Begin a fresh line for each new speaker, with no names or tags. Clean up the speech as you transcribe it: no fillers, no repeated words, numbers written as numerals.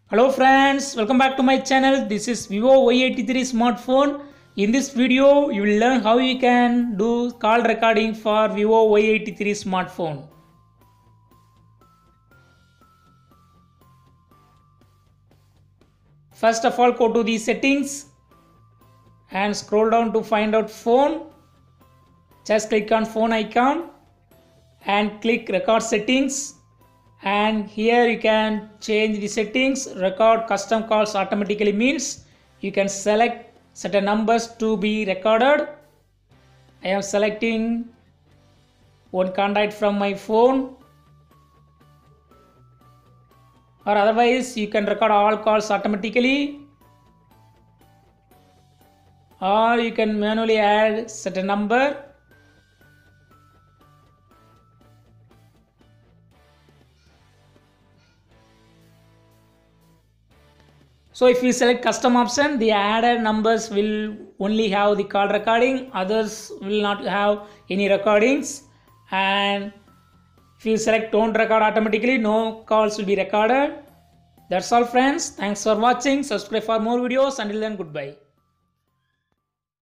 Hello friends, welcome back to my channel. This is Vivo Y83 smartphone. In this video, you will learn how you can do call recording for Vivo Y83 smartphone. First of all, go to the settings and scroll down to find out phone. Just click on phone icon and click record settings. And here you can change the settings. Record custom calls automatically means you can select certain numbers to be recorded. I am selecting one contact from my phone, or otherwise you can record all calls automatically, or you can manually add certain number. So if you select custom option, the added numbers will only have the call recording, others will not have any recordings. And if you select don't record automatically, no calls will be recorded. That's all friends. Thanks for watching. Subscribe for more videos. Until then, goodbye.